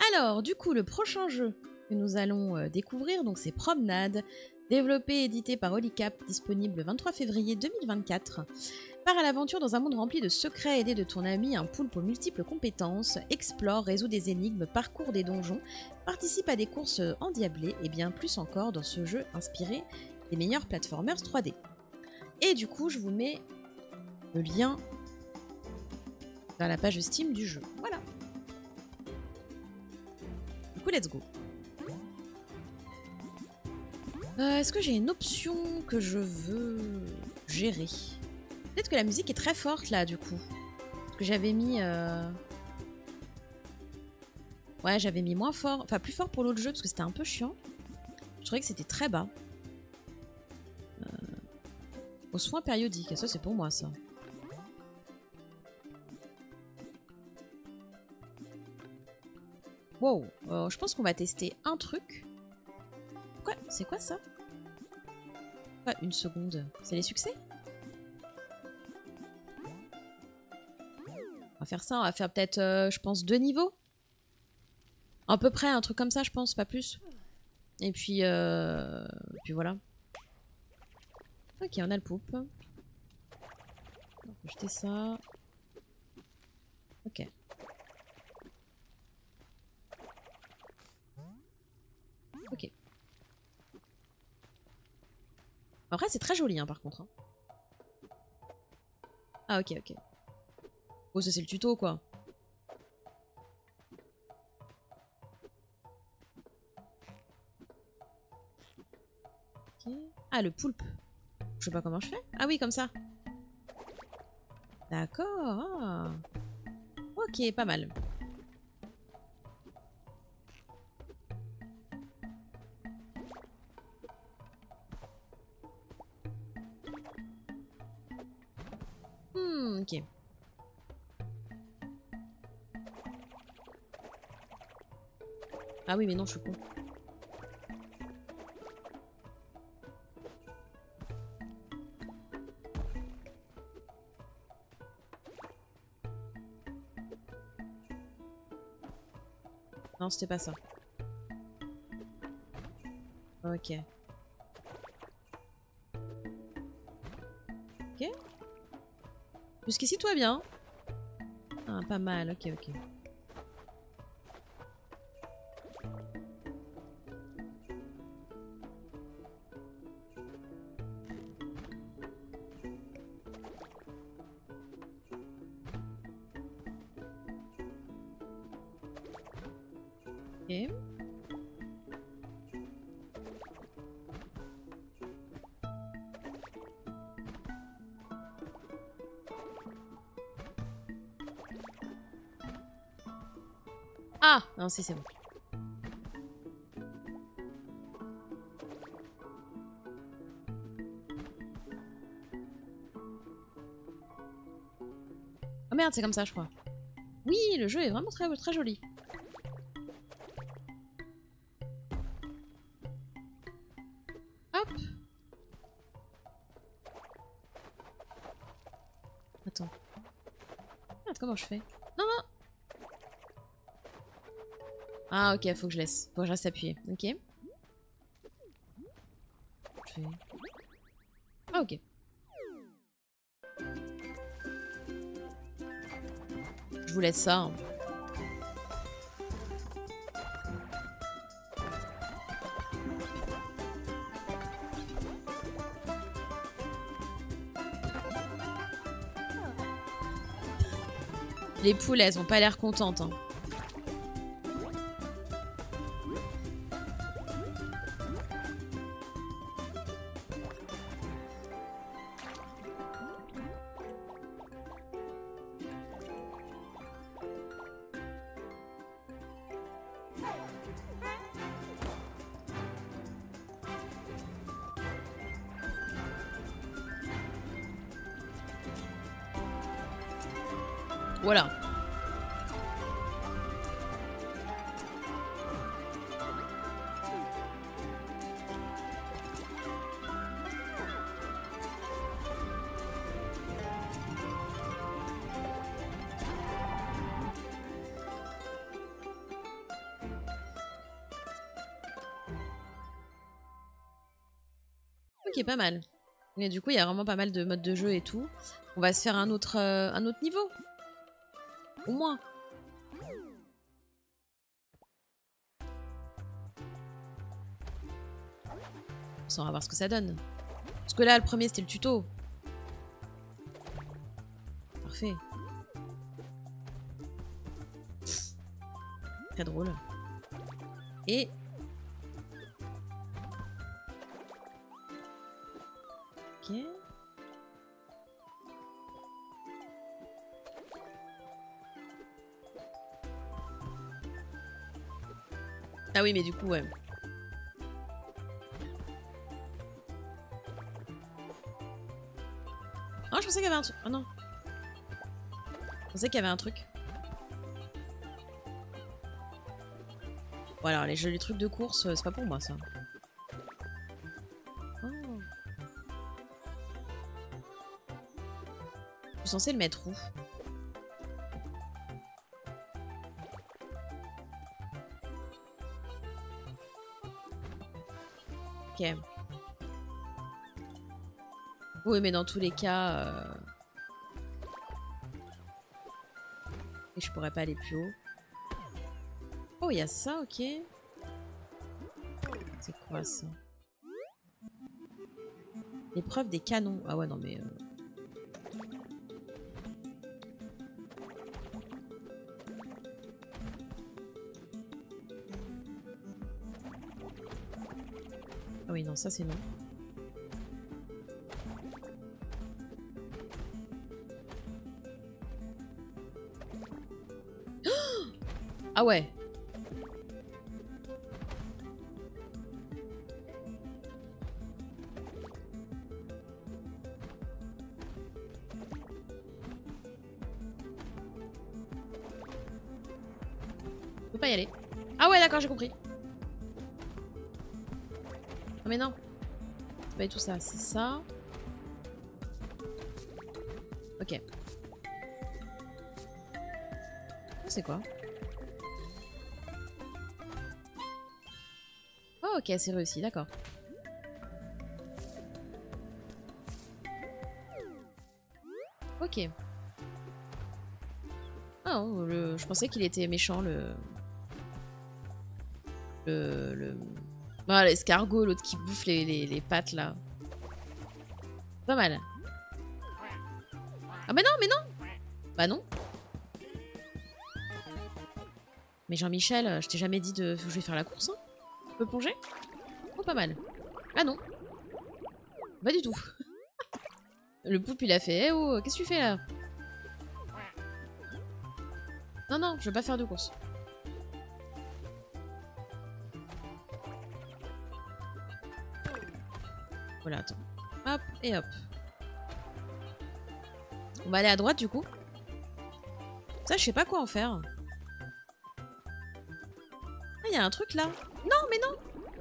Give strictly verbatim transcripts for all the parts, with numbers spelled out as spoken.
Alors, du coup, le prochain jeu que nous allons euh, découvrir, donc c'est Promenade, développé et édité par Holycap, disponible le vingt-trois février deux mille vingt-quatre. Pars à l'aventure dans un monde rempli de secrets, aidé de ton ami, un poulpe aux multiples compétences, explore, résout des énigmes, parcourt des donjons, participe à des courses endiablées et bien plus encore dans ce jeu inspiré des meilleurs platformers trois D. Et du coup, je vous mets le lien vers la page Steam du jeu. Voilà. Du coup, let's go. Euh, Est-ce que j'ai une option que je veux gérer? Peut-être que la musique est très forte là, du coup. Parce que j'avais mis... Euh... Ouais, j'avais mis moins fort. Enfin, plus fort pour l'autre jeu, parce que c'était un peu chiant. Je trouvais que c'était très bas. Euh... Aux soins périodiques. Ça, c'est pour moi, ça. Wow. Euh, je pense qu'on va tester un truc. Quoi? C'est quoi, ça? Quoi, une seconde? C'est les succès? On va faire ça, on va faire peut-être, euh, je pense, deux niveaux. À peu près, un truc comme ça, je pense, pas plus. Et puis, euh... Et puis voilà. Ok, on a le poulpe. On peut jeter ça. Ok. Ok. Après, c'est très joli, hein, par contre. Hein. Ah, ok, ok. Oh, ça, c'est le tuto, quoi. Ok. Ah, le poulpe. Je sais pas comment je fais. Ah oui, comme ça. D'accord. Ah. Ok, pas mal. Hmm, ok. Ah oui, mais non, je suis con. Non, c'était pas ça. Ok. Ok. Jusqu'ici, tout va bien. Ah, pas mal. Ok, ok. Ok. Ah! Non, si, c'est bon. Oh merde, c'est comme ça, je crois. Oui, le jeu est vraiment très, très joli. Hop. Attends. Merde, comment je fais? Non, non. Ah, ok, faut que je laisse. Faut que je reste appuyé. Ok. Je fais... Ah, ok. Je vous laisse ça. Hein. Les poules, elles ont pas l'air contentes. Hein. Voilà. Ok, pas mal. Et du coup, il y a vraiment pas mal de modes de jeu et tout. On va se faire un autre, euh, un autre niveau. Au moins. On va voir ce que ça donne. Parce que là, le premier, c'était le tuto. Parfait. Très drôle. Et... Ok. Ah oui, mais du coup, ouais. Oh, je pensais qu'il y avait un truc. Oh non. Je pensais qu'il y avait un truc. Bon, alors, les jolis trucs de course, c'est pas pour moi, ça. Oh. Je suis censée le mettre où? Ok. Oui, mais dans tous les cas... Euh... Et je pourrais pas aller plus haut. Oh, il y a ça, ok. C'est quoi, ça? L'épreuve des canons. Ah ouais, non, mais... Euh... Ah oui, non, ça, c'est non. Ah ouais. Je peux pas y aller. Ah ouais, d'accord, j'ai compris. Ah mais non. C'est pas tout ça, c'est ça. Ok. C'est quoi? Oh ok, c'est réussi, d'accord. Ok. Ah, oh, le... je pensais qu'il était méchant, le... Le... le... Ah, l'escargot, l'autre qui bouffe les, les, les pattes, là. Pas mal. Ah mais non, mais non. Bah non. Mais Jean-Michel, je t'ai jamais dit de... Je vais faire la course, hein. Tu peux plonger? Oh, pas mal. Ah non. Pas du tout. Le poupe, il a fait, eh oh, qu'est-ce que tu fais, là? Non, non, je veux pas faire de course. Voilà, attends. Hop, et hop. On va aller à droite, du coup. Ça, je sais pas quoi en faire. Ah, il y a un truc, là. Non, mais non.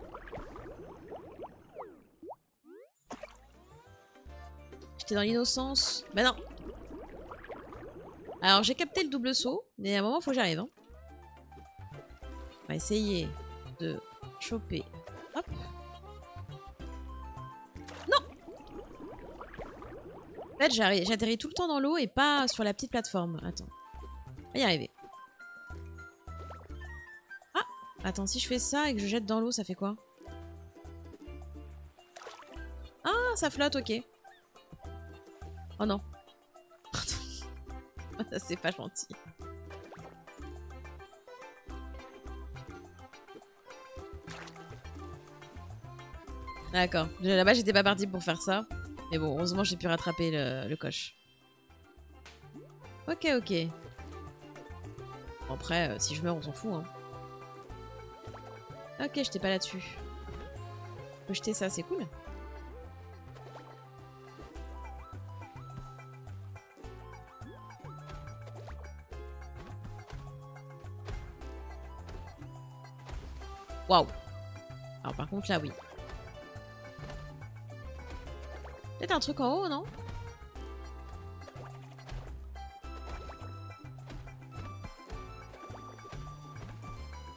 J'étais dans l'innocence. Bah non. Alors, j'ai capté le double saut, mais à un moment, faut que j'arrive. Hein. On va essayer de choper. Hop. Non. En fait, j'atterris tout le temps dans l'eau et pas sur la petite plateforme. Attends. On va y arriver. Ah. Attends, si je fais ça et que je jette dans l'eau, ça fait quoi? Ah, ça flotte, ok. Oh non. C'est pas gentil. D'accord. Là-bas, j'étais pas partie pour faire ça. Mais bon, heureusement, j'ai pu rattraper le, le coche. Ok, ok. Bon, après, euh, si je meurs, on s'en fout. Hein. Ok, j'étais pas là-dessus. Je peux jeter ça, c'est cool. Waouh. Alors par contre là oui. Peut-être un truc en haut, non?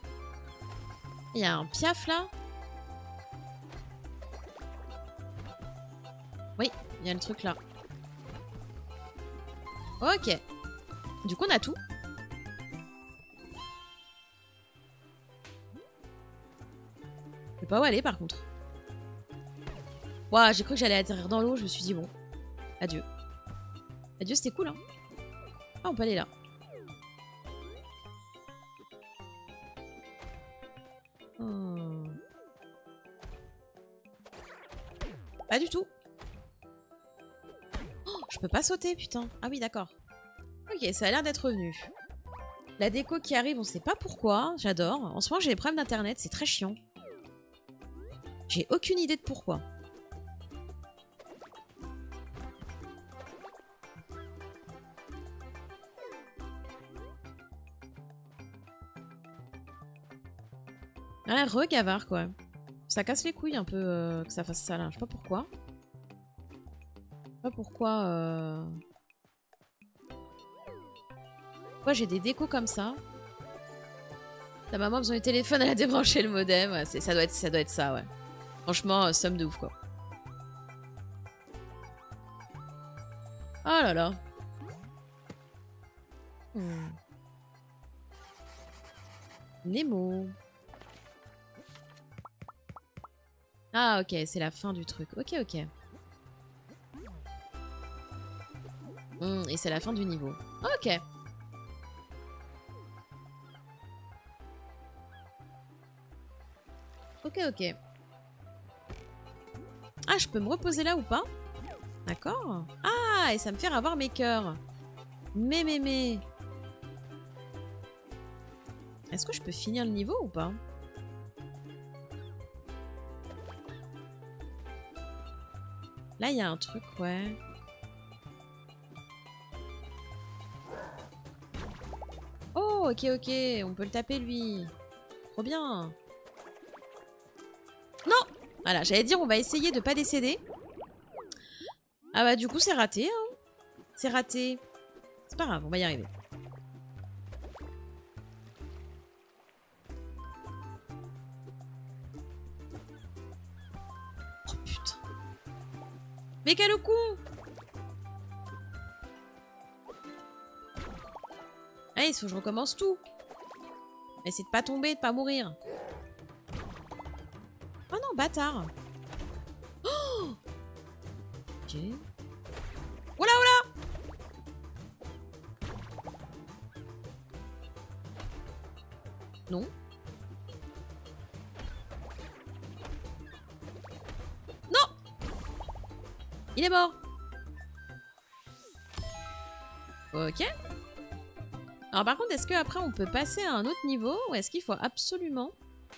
Il y a un piaf là. il y a le truc là. Ok. Du coup, on a tout. Je sais pas où aller par contre. Waouh, j'ai cru que j'allais atterrir dans l'eau, je me suis dit bon. Adieu. Adieu, c'était cool hein. Ah, on peut aller là. Oh. Pas du tout. Oh, je peux pas sauter, putain. Ah oui, d'accord. Ok, ça a l'air d'être revenu. La déco qui arrive, on sait pas pourquoi. J'adore. En ce moment, j'ai des problèmes d'internet, c'est très chiant. J'ai aucune idée de pourquoi. Ouais, re-gavard, quoi. Ça casse les couilles un peu euh, que ça fasse ça, là. Je sais pas pourquoi. Je sais pas pourquoi... Euh... Pourquoi j'ai des décos comme ça. Ta maman a besoin du téléphone, elle a débranché le modem. Ouais, ça, doit être, ça doit être ça, ouais. Franchement, euh, somme de ouf, quoi. Oh là là. Hmm. Nemo. Ah, ok, c'est la fin du truc. Ok, ok. Hmm, et c'est la fin du niveau. Ok. Ok, ok. Ah, je peux me reposer là ou pas? D'accord. Ah, et ça me fait avoir mes cœurs. Mais, mais, mais... Est-ce que je peux finir le niveau ou pas? Là, il y a un truc, ouais. Oh, ok, ok. On peut le taper, lui. Trop bien. Non! Voilà, j'allais dire, on va essayer de pas décéder. Ah bah, du coup, c'est raté. Hein. C'est raté. C'est pas grave, on va y arriver. Oh, putain. Mais quel con! Ah, il faut que je recommence tout. Essayer de pas tomber, de pas mourir. Oh non, bâtard. Oh, ok. Oula, oula. Non. Non. Il est mort. Ok. Alors par contre, est-ce qu'après on peut passer à un autre niveau ou est-ce qu'il faut absolument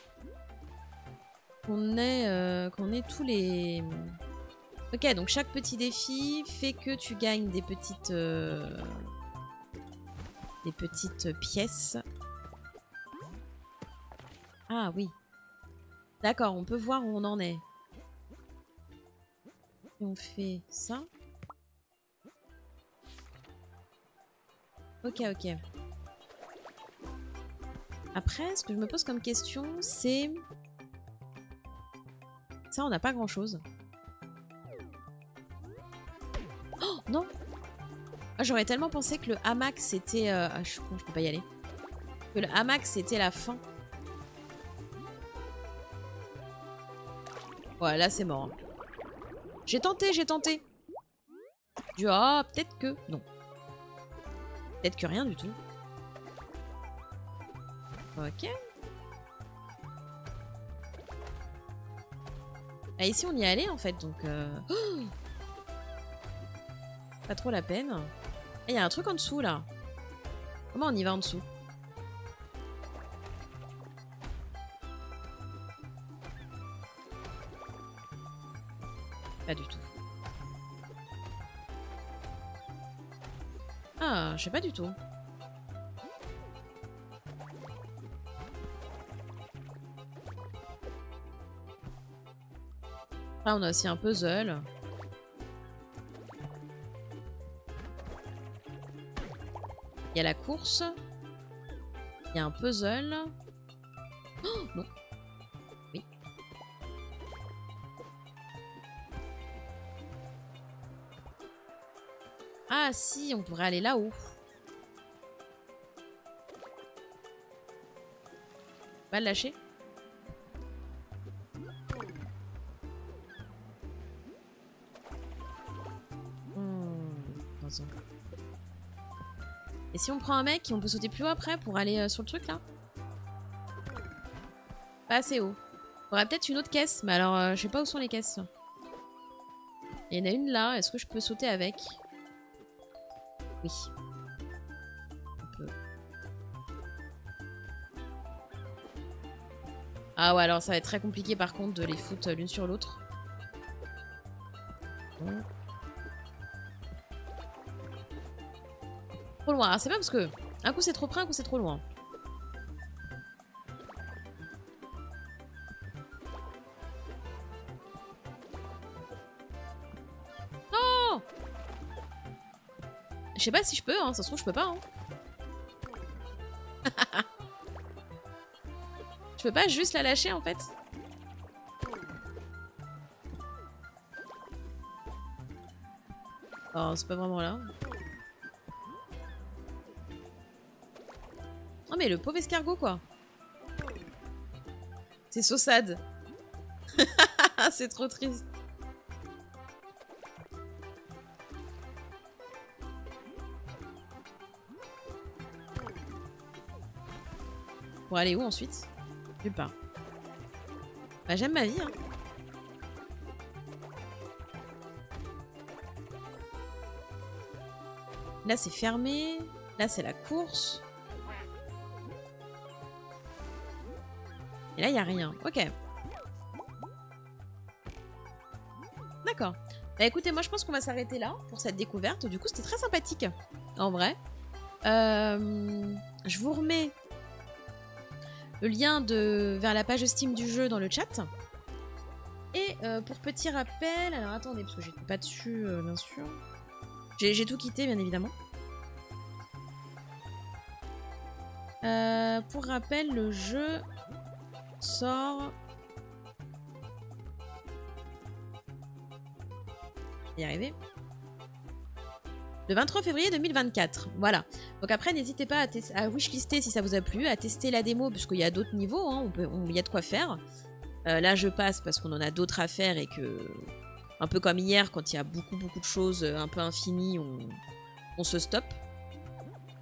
qu'on ait, euh, qu'on ait tous les... Ok, donc chaque petit défi fait que tu gagnes des petites... Euh... des petites pièces. Ah oui. D'accord, on peut voir où on en est. Et on fait ça. Ok, ok. Après, ce que je me pose comme question, c'est... Ça, on n'a pas grand-chose. Oh, non! Ah, j'aurais tellement pensé que le hamac, c'était... Euh... Ah, je suis con, je peux pas y aller. Que le hamac, c'était la fin. Ouais, là, c'est mort. J'ai tenté, j'ai tenté. Du ah, peut-être que... Non. Peut-être que rien du tout. Ok. Ah, ici, on y est allé, en fait, donc... Euh... Oh, pas trop la peine. Il y a un truc en dessous, là. Comment on y va en dessous? Pas du tout. Ah, je sais pas du tout. Là, on a aussi un puzzle. Il y a la course. Il y a un puzzle. Oh, non. Oui. Ah si, on pourrait aller là-haut. Va le lâcher. Hmm, attention. Et si on prend un mec, on peut sauter plus haut après pour aller euh, sur le truc là? Pas assez haut. Il faudrait peut-être une autre caisse, mais alors euh, je sais pas où sont les caisses. Il y en a une là, est-ce que je peux sauter avec? Oui. On peut. Ah ouais, alors ça va être très compliqué par contre de les foutre l'une sur l'autre. Bon. Trop loin, ah, c'est pas parce que un coup c'est trop près, un coup c'est trop loin. Non! Je sais pas si je peux, hein. Ça se trouve je peux pas. Hein. Je peux pas juste la lâcher en fait. Oh, c'est pas vraiment là. Oh mais le pauvre escargot quoi. C'est saussade. C'est trop triste. Pour aller où ensuite? Nulle part. Bah j'aime ma vie hein. Là c'est fermé. Là c'est la course. Et là il n'y a rien. Ok. D'accord. Bah écoutez, moi je pense qu'on va s'arrêter là pour cette découverte. Du coup c'était très sympathique. En vrai. Euh, je vous remets le lien de, vers la page Steam du jeu dans le chat. Et euh, pour petit rappel... Alors attendez, parce que j'étais pas dessus, euh, bien sûr. J'ai tout quitté, bien évidemment. Euh, pour rappel, le jeu sort... Je vais y arriver. Le vingt-trois février deux mille vingt-quatre. Voilà. Donc après, n'hésitez pas à, à wishlister si ça vous a plu, à tester la démo, puisqu'il y a d'autres niveaux, hein, on peut, on, il y a de quoi faire. Euh, là, je passe parce qu'on en a d'autres à faire et que... Un peu comme hier, quand il y a beaucoup, beaucoup de choses un peu infinies, on, on se stoppe.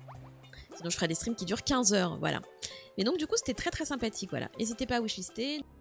Sinon, je ferai des streams qui durent quinze heures, voilà. Mais donc, du coup, c'était très, très sympathique, voilà. N'hésitez pas à wishlister.